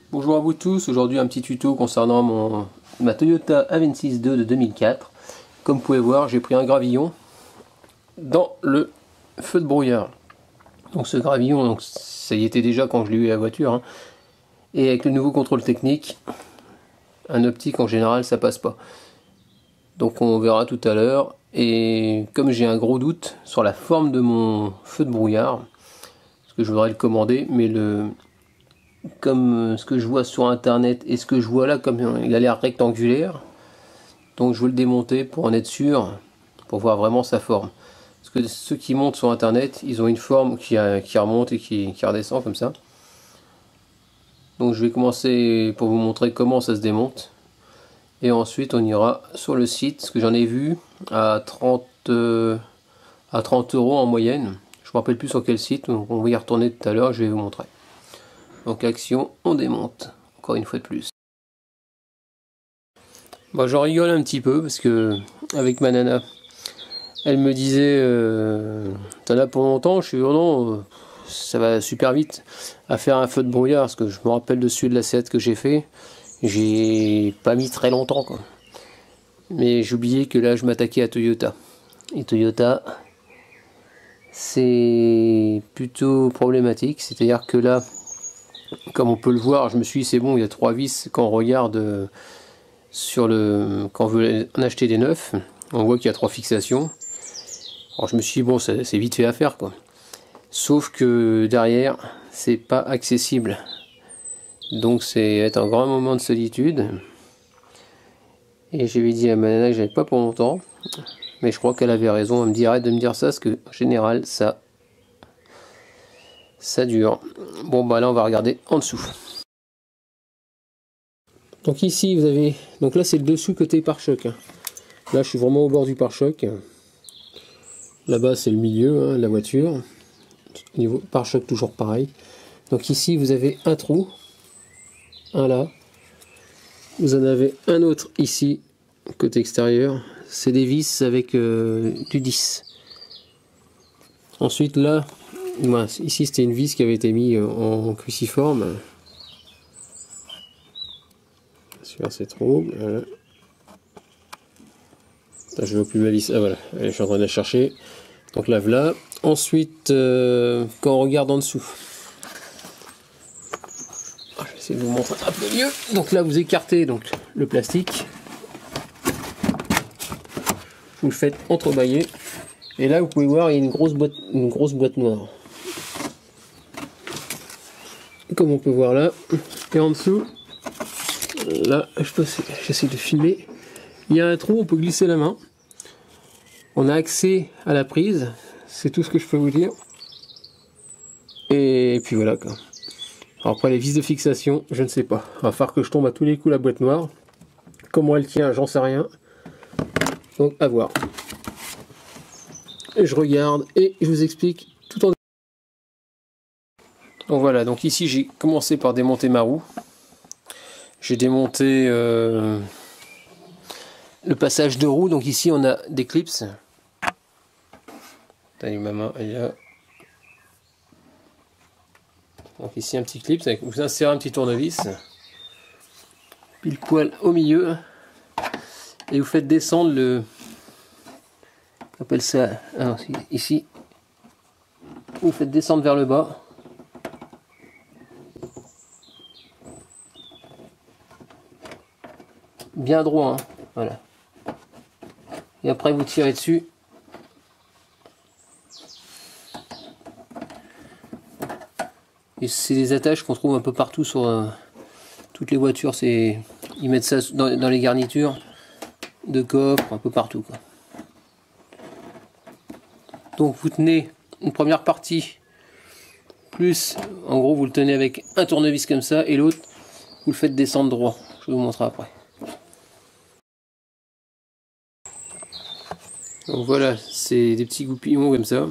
Bonjour à vous tous, aujourd'hui un petit tuto concernant ma Toyota Avensis 2 de 2004. Comme vous pouvez voir, j'ai pris un gravillon dans le feu de brouillard. Donc ce gravillon, ça y était déjà quand je l'ai eu à la voiture, hein. Et avec le nouveau contrôle technique, un optique en général ça passe pas. Donc on verra tout à l'heure. Et comme j'ai un gros doute sur la forme de mon feu de brouillard, parce que je voudrais le commander, mais comme ce que je vois sur internet et ce que je vois là, comme il a l'air rectangulaire, donc je veux le démonter pour en être sûr, pour voir vraiment sa forme. Parce que ceux qui montent sur internet, ils ont une forme qui remonte et qui redescend comme ça. Donc je vais commencer pour vous montrer comment ça se démonte. Et ensuite on ira sur le site, ce que j'en ai vu à 30 € en moyenne. Je me rappelle plus sur quel site, donc on va y retourner tout à l'heure, je vais vous montrer. Donc action, on démonte, encore une fois de plus. Bon, j'en rigole un petit peu parce que avec ma nana, elle me disait t'en as pour longtemps, je suis non, ça va super vite à faire un feu de brouillard, parce que je me rappelle de celui de la Seat que j'ai pas mis très longtemps quoi. Mais j'ai oublié que là je m'attaquais à Toyota. Et Toyota, c'est plutôt problématique, c'est-à-dire que là, comme on peut le voir, je me suis dit c'est bon, il y a 3 vis quand on regarde quand on veut en acheter des neufs, on voit qu'il y a 3 fixations. Alors je me suis dit bon, c'est vite fait à faire quoi. Sauf que derrière, c'est pas accessible. Donc c'est être un grand moment de solitude. Et j'avais dit à ma nana que j'avais pas pour longtemps. Mais je crois qu'elle avait raison. Elle me dit arrête de me dire ça, parce que en général ça dure. Bon bah là on va regarder en dessous. Donc ici vous avez, donc là c'est le dessous côté pare-choc. Là je suis vraiment au bord du pare-choc. Là-bas c'est le milieu de la voiture. Au niveau pare-choc toujours pareil. Donc ici vous avez un trou, un là. Vous en avez un autre ici côté extérieur. C'est des vis avec du 10. Ensuite là, ici c'était une vis qui avait été mise en cruciforme. Celui-là c'est trop. Voilà. Je vois plus ma vis. Ah voilà, je suis en train de la chercher. Donc là voilà. Ensuite, quand on regarde en dessous, je vais essayer de vous montrer un peu mieux. Donc là vous écartez donc le plastique. Vous le faites entrebâiller. Et là vous pouvez voir il y a une grosse boîte noire. Comme on peut voir là. Et en dessous, là j'essaie de filmer. Il y a un trou, on peut glisser la main. On a accès à la prise, c'est tout ce que je peux vous dire. Et puis voilà quoi. Alors après les vis de fixation, je ne sais pas. Il va falloir que je tombe à tous les coups la boîte noire. Comment elle tient, j'en sais rien. Donc à voir. Et je regarde et je vous explique tout en. Donc voilà, donc ici j'ai commencé par démonter ma roue. J'ai démonté le passage de roue, donc ici on a des clips. Attendez, ma main elle est là. Donc ici un petit clip, vous insérez un petit tournevis, pile poil au milieu, et vous faites descendre le. On appelle ça. Alors, ici, vous faites descendre vers le bas. Bien droit, hein, voilà. Et après vous tirez dessus. Et c'est des attaches qu'on trouve un peu partout sur toutes les voitures. Ils mettent ça dans les garnitures de coffre, un peu partout quoi. Donc vous tenez une première partie, plus en gros vous le tenez avec un tournevis comme ça, et l'autre vous le faites descendre droit. Je vais vous montrer après. Donc voilà, c'est des petits goupillons comme ça.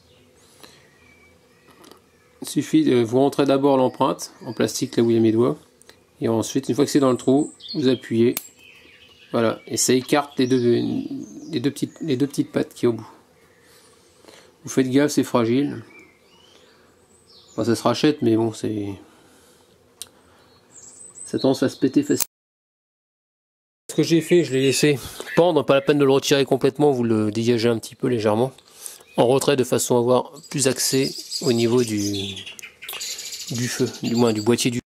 Il suffit de vous rentrer d'abord l'empreinte en plastique là où il y a mes doigts, et ensuite une fois que c'est dans le trou, vous appuyez, voilà, et ça écarte les deux petites pattes qui est au bout. Vous faites gaffe, c'est fragile. Enfin, ça se rachète, mais bon, c'est ça a tendance à se péter facilement. Ce que j'ai fait, je l'ai laissé pendre, pas la peine de le retirer complètement, vous le dégagez un petit peu légèrement en retrait de façon à avoir plus accès au niveau du feu, du moins du boîtier du.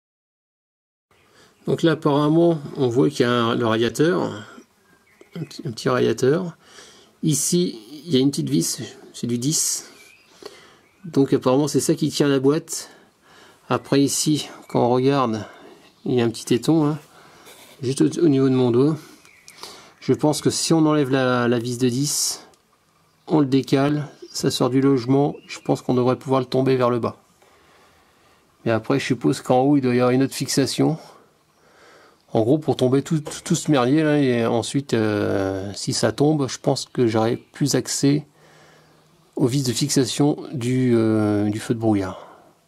Donc là apparemment on voit qu'il y a le radiateur, un petit radiateur. Ici il y a une petite vis, c'est du 10. Donc apparemment c'est ça qui tient la boîte. Après ici quand on regarde il y a un petit téton hein, juste au niveau de mon doigt. Je pense que si on enlève la vis de 10, on le décale, ça sort du logement, je pense qu'on devrait pouvoir le tomber vers le bas. Mais après je suppose qu'en haut il doit y avoir une autre fixation. En gros pour tomber tout ce merdier là, et ensuite si ça tombe, je pense que j'aurai plus accès aux vis de fixation du feu de brouillard.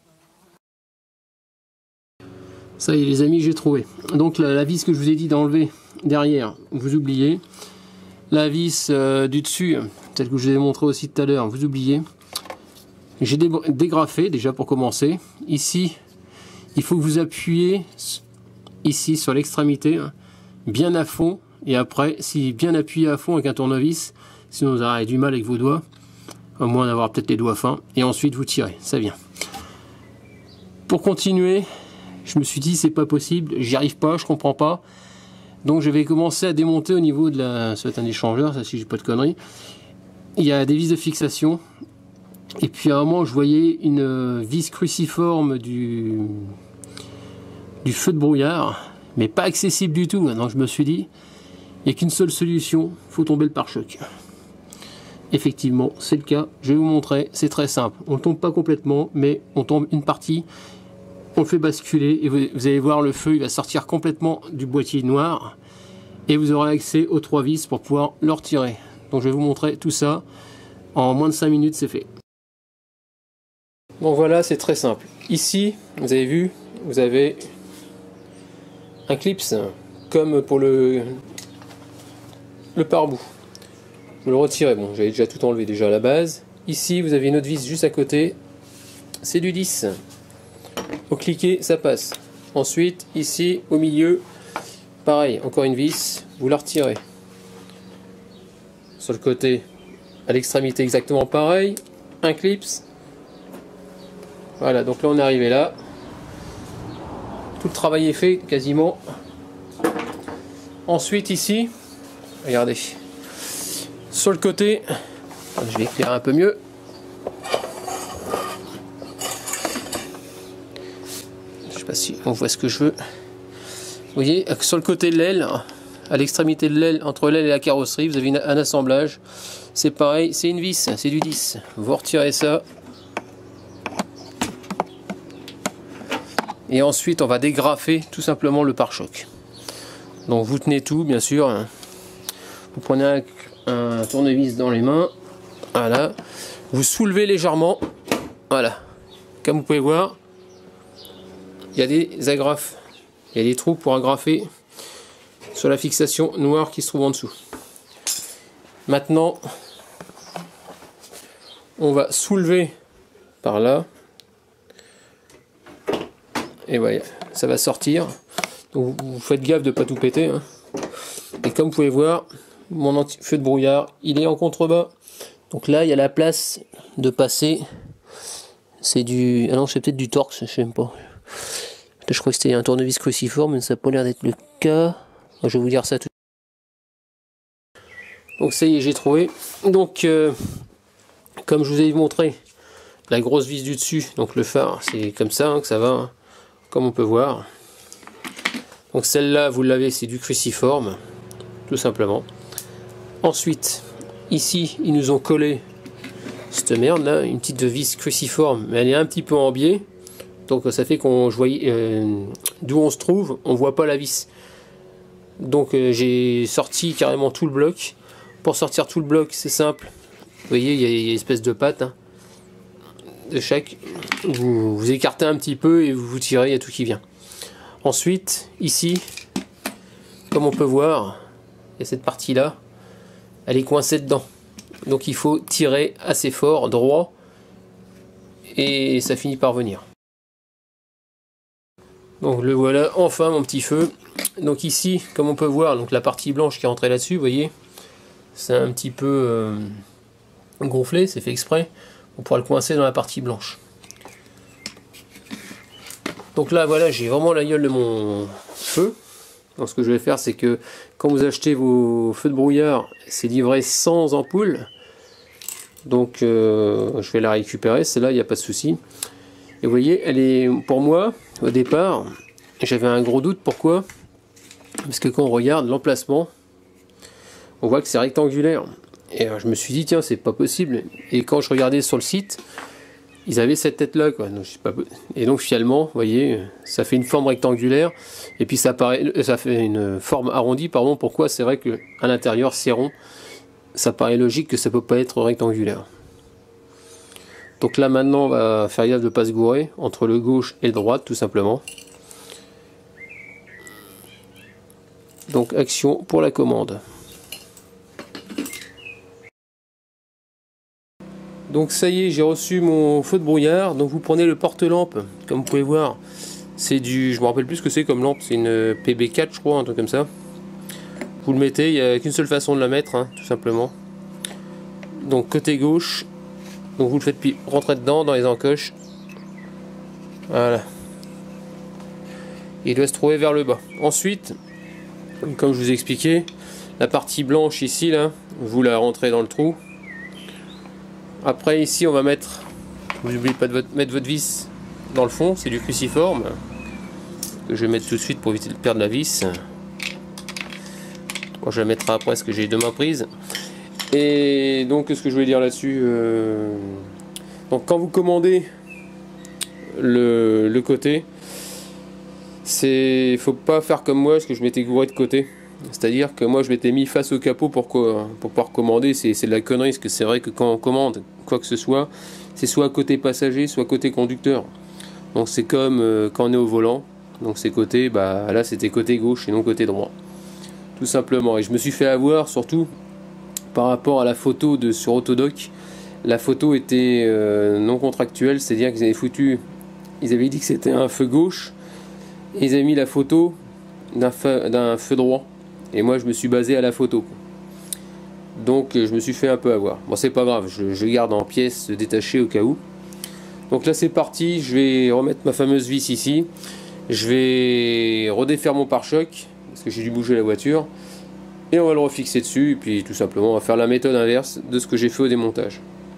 Ça y est les amis, j'ai trouvé. Donc la vis que je vous ai dit d'enlever derrière, vous oubliez. La vis du dessus, celle que je vous ai montré aussi tout à l'heure, vous oubliez. J'ai dégrafé déjà pour commencer. Ici, il faut que vous appuyez ici sur l'extrémité, bien à fond. Et après, si bien appuyé à fond avec un tournevis, sinon vous aurez du mal avec vos doigts, au moins d'avoir peut-être les doigts fins. Et ensuite vous tirez, ça vient. Pour continuer, je me suis dit c'est pas possible, j'y arrive pas, je comprends pas. Donc je vais commencer à démonter au niveau de la. Ça va être un échangeur, ça si j'ai pas de conneries. Il y a des vis de fixation. Et puis à un moment je voyais une vis cruciforme du feu de brouillard, mais pas accessible du tout. Donc je me suis dit, il n'y a qu'une seule solution, il faut tomber le pare-choc. Effectivement, c'est le cas, je vais vous montrer, c'est très simple. On ne tombe pas complètement, mais on tombe une partie, on le fait basculer, et vous allez voir le feu, il va sortir complètement du boîtier noir, et vous aurez accès aux 3 vis pour pouvoir le retirer. Donc je vais vous montrer tout ça, en moins de 5 minutes c'est fait. Bon voilà, c'est très simple. Ici, vous avez vu, vous avez un clips, comme pour le pare-boue. Vous le retirez, bon j'avais déjà tout enlevé déjà à la base. Ici vous avez une autre vis juste à côté, c'est du 10. Au cliquer ça passe. Ensuite ici au milieu, pareil, encore une vis, vous la retirez. Sur le côté, à l'extrémité exactement pareil, un clips. Voilà, donc là on est arrivé là. Tout le travail est fait quasiment. Ensuite ici, regardez. Sur le côté, je vais éclairer un peu mieux. Je sais pas si on voit ce que je veux. Vous voyez, sur le côté de l'aile, à l'extrémité de l'aile, entre l'aile et la carrosserie, vous avez un assemblage. C'est pareil, c'est une vis, c'est du 10. Vous retirez ça. Et ensuite, on va dégrafer tout simplement le pare-choc. Donc vous tenez tout, bien sûr. Vous prenez un tournevis dans les mains, voilà, vous soulevez légèrement, voilà, comme vous pouvez voir, il y a des agrafes, il y a des trous pour agrafer sur la fixation noire qui se trouve en dessous. Maintenant, on va soulever par là, et voilà, ça va sortir, donc vous faites gaffe de ne pas tout péter, hein. Et comme vous pouvez voir, mon feu de brouillard, il est en contrebas. Donc là, il y a la place de passer. C'est du... Ah non, c'est peut-être du Torx, je sais même pas. Je crois que c'était un tournevis cruciforme, mais ça n'a pas l'air d'être le cas. Je vais vous dire ça tout de suite. Donc ça y est, j'ai trouvé. Donc, comme je vous ai montré, la grosse vis du dessus, donc le phare, c'est comme ça hein, que ça va, hein, comme on peut voir. Donc celle-là, vous l'avez, c'est du cruciforme, tout simplement. Ensuite, ici, ils nous ont collé cette merde là, une petite vis cruciforme, mais elle est un petit peu en biais, donc ça fait qu'on voyait d'où on se trouve, on voit pas la vis. Donc j'ai sorti carrément tout le bloc. Pour sortir tout le bloc, c'est simple. Vous voyez, il y a une espèce de patte hein, de chaque. Vous écartez un petit peu et vous tirez, il y a tout qui vient. Ensuite, ici, comme on peut voir, il y a cette partie là. Elle est coincée dedans, donc il faut tirer assez fort, droit, et ça finit par venir. Donc le voilà, enfin mon petit feu. Donc ici, comme on peut voir, donc la partie blanche qui est rentrée là-dessus, vous voyez, c'est un petit peu gonflé, c'est fait exprès. On pourra le coincer dans la partie blanche. Donc là voilà, j'ai vraiment la gueule de mon feu. Donc ce que je vais faire, c'est que quand vous achetez vos feux de brouillard, c'est livré sans ampoule. Donc je vais la récupérer, celle-là, il n'y a pas de souci. Et vous voyez, elle est, pour moi, au départ, j'avais un gros doute. Pourquoi? Parce que quand on regarde l'emplacement, on voit que c'est rectangulaire. Et je me suis dit, tiens, c'est pas possible. Et quand je regardais sur le site, ils avaient cette tête-là, quoi. Donc, et donc finalement, vous voyez, ça fait une forme rectangulaire. Et puis ça fait une forme arrondie, pardon. Pourquoi? C'est vrai qu'à l'intérieur, c'est rond. Ça paraît logique que ça peut pas être rectangulaire. Donc là maintenant on va faire gaffe de ne pas se gourer entre le gauche et le droit tout simplement. Donc action pour la commande. Donc ça y est, j'ai reçu mon feu de brouillard. Donc vous prenez le porte-lampe, comme vous pouvez voir. C'est du, je me rappelle plus ce que c'est comme lampe, c'est une PB4 je crois, un truc comme ça. Vous le mettez, il n'y a qu'une seule façon de la mettre, hein, tout simplement. Donc côté gauche. Donc vous le faites rentrer dedans dans les encoches. Voilà. Il doit se trouver vers le bas. Ensuite, comme je vous ai expliqué, la partie blanche ici, là, vous la rentrez dans le trou. Après ici on va mettre, vous n'oubliez pas de mettre votre vis dans le fond, c'est du cruciforme. Que je vais mettre tout de suite pour éviter de perdre la vis. Bon, je la mettrai après parce que j'ai deux mains prises. Et donc ce que je voulais dire là-dessus, donc quand vous commandez le côté, faut pas faire comme moi parce que je m'étais gouré de côté. C'est-à-dire que moi je m'étais mis face au capot pour pouvoir commander, c'est de la connerie parce que c'est vrai que quand on commande quoi que ce soit, c'est soit côté passager, soit côté conducteur. Donc c'est comme quand on est au volant, donc c'est côté, bah là c'était côté gauche et non côté droit. Tout simplement. Et je me suis fait avoir surtout par rapport à la photo sur Autodoc. La photo était non contractuelle, c'est-à-dire qu'ils avaient dit que c'était un feu gauche et ils avaient mis la photo d'un feu droit. Et moi je me suis basé à la photo. Donc je me suis fait un peu avoir. Bon c'est pas grave, je garde en pièces détachées au cas où. Donc là c'est parti, je vais remettre ma fameuse vis ici. Je vais redéfaire mon pare-choc, parce que j'ai dû bouger la voiture. Et on va le refixer dessus, et puis tout simplement on va faire la méthode inverse de ce que j'ai fait au démontage.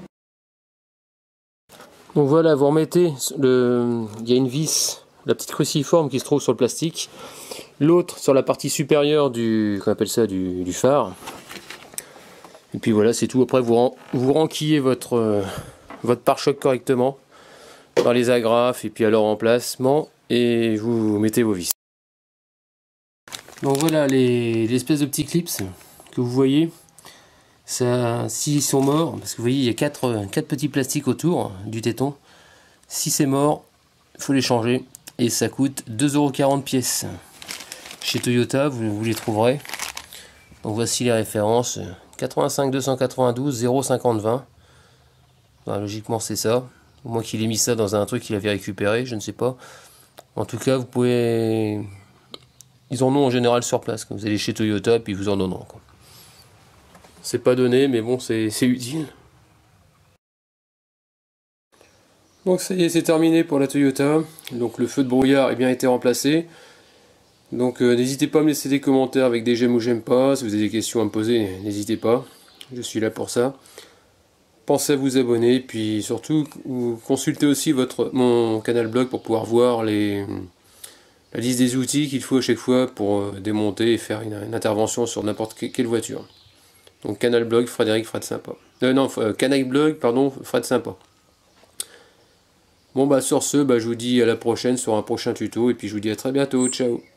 Donc voilà, vous remettez, il y a une vis, la petite cruciforme qui se trouve sur le plastique. L'autre sur la partie supérieure du phare. Et puis voilà, c'est tout. Après vous renquillez votre pare-choc correctement dans les agrafes et puis à leur emplacement et vous mettez vos vis. Donc voilà l'espèce de petits clips que vous voyez. Ça, s'ils sont morts, parce que vous voyez il y a 4 petits plastiques autour du téton. Si c'est mort, il faut les changer et ça coûte 2,40 € pièce. Chez Toyota, vous les trouverez. Donc voici les références 85 292 050 20. Ben, logiquement c'est ça. Moi qu'il ait mis ça dans un truc qu'il avait récupéré, je ne sais pas. En tout cas, vous pouvez. Ils en ont en général sur place. Quand vous allez chez Toyota, puis ils vous en donneront. C'est pas donné, mais bon, c'est utile. Donc ça y est, c'est terminé pour la Toyota. Donc le feu de brouillard est bien été remplacé. Donc n'hésitez pas à me laisser des commentaires avec des j'aime ou j'aime pas. Si vous avez des questions à me poser, n'hésitez pas. Je suis là pour ça. Pensez à vous abonner, puis surtout consultez aussi mon canal blog pour pouvoir voir la liste des outils qu'il faut à chaque fois pour démonter et faire une intervention sur n'importe quelle voiture. Donc canal blog Frédéric Fred Sympa. Canal blog, pardon, Fred Sympa. Bon bah sur ce, je vous dis à la prochaine sur un prochain tuto et puis je vous dis à très bientôt, ciao.